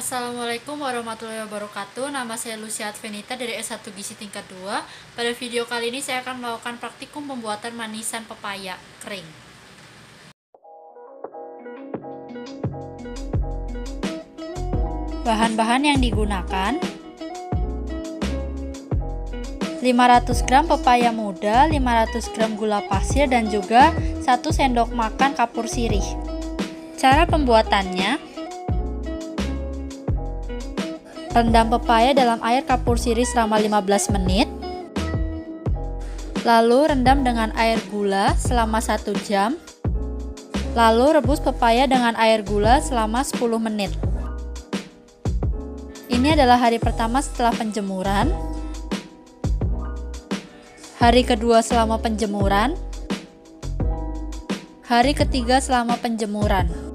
Assalamualaikum warahmatullahi wabarakatuh. Nama saya Lucia Advenita dari S1 Gizi tingkat 2. Pada video kali ini saya akan melakukan praktikum pembuatan manisan pepaya kering. Bahan-bahan yang digunakan: 500 gram pepaya muda, 500 gram gula pasir, dan juga 1 sendok makan kapur sirih. Cara pembuatannya: rendam pepaya dalam air kapur sirih selama 15 menit. Lalu rendam dengan air gula selama 1 jam. Lalu rebus pepaya dengan air gula selama 10 menit. Ini adalah hari pertama setelah penjemuran. Hari kedua selama penjemuran. Hari ketiga selama penjemuran.